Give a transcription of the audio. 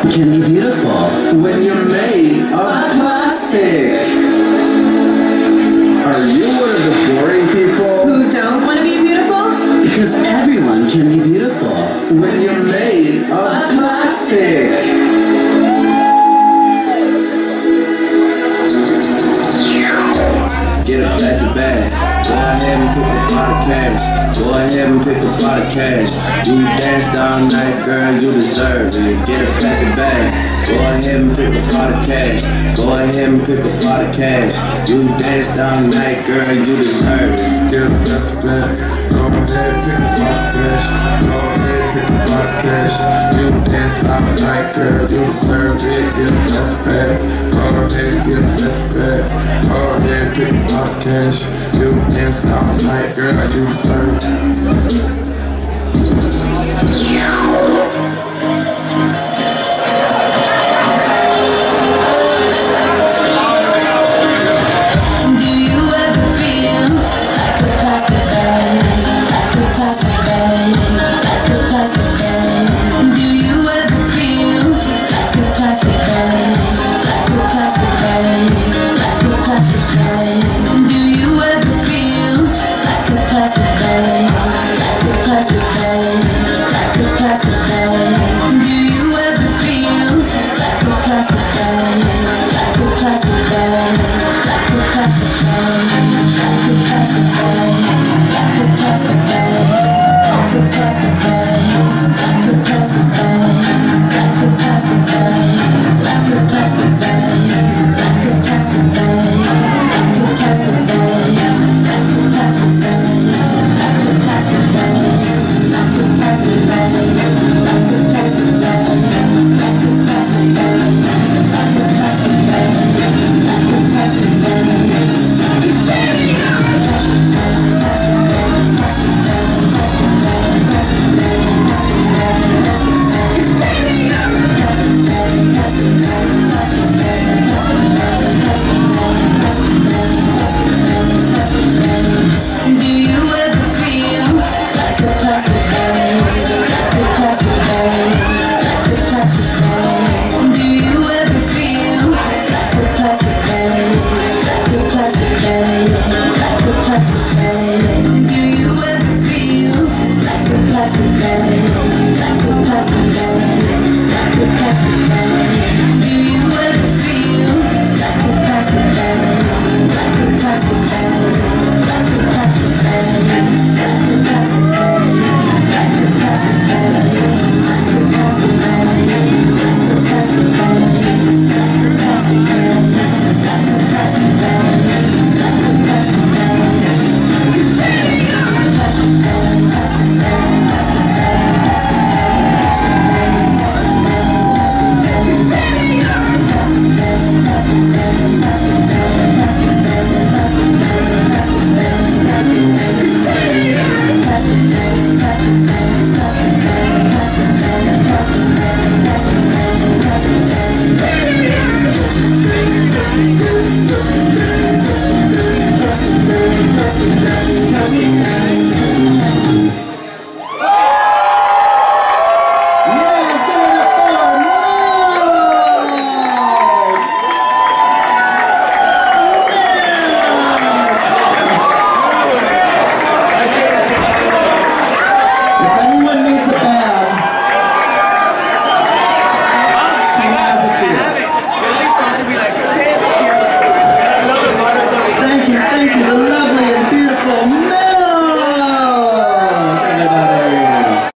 can be beautiful when you're made of plastic. Are you one of the boring people who don't want to be beautiful? Because everyone can be beautiful when you're made of plastic. Get a plastic bag. Go ahead and pick a pot of cash. Go ahead and pick a pot of cash. You danced all night, girl, you deserve it. Get a plastic bag. Go ahead and pick a pot of cash. Go ahead and pick a pot of cash. You danced all night, girl, you deserve it. Get a plastic bag. Go ahead and pick a pot of cash. Go ahead and pick a pot of cash. You danced all night, girl, you deserve it. Get a plastic bag. Go ahead and get a plastic bag. Go ahead and pick a pot of cash. You danced all night, girl, you deserve it.